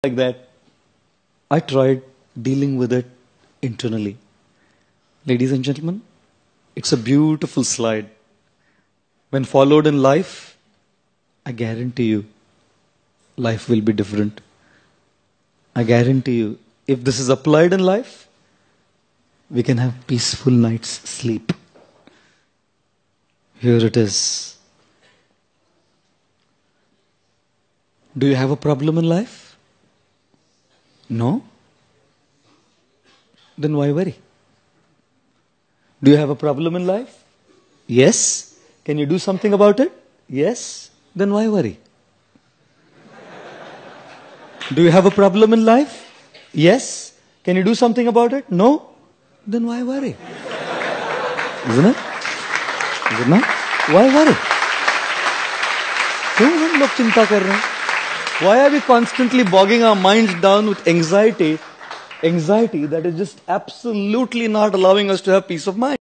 like that. I tried dealing with it internally. Ladies and gentlemen, it's a beautiful slide. When followed in life, I guarantee you, life will be different. I guarantee you, if this is applied in life, we can have peaceful night's sleep. Here it is. Do you have a problem in life? No? Then why worry? Do you have a problem in life? Yes. Can you do something about it? Yes. Then why worry? Do you have a problem in life? Yes. Can you do something about it? No. Then why worry? Isn't it? Is it not? Why worry? क्यों हम लोग चिंता कर रहे हैं? Why are we constantly bogging our minds down with anxiety that is just absolutely not allowing us to have peace of mind?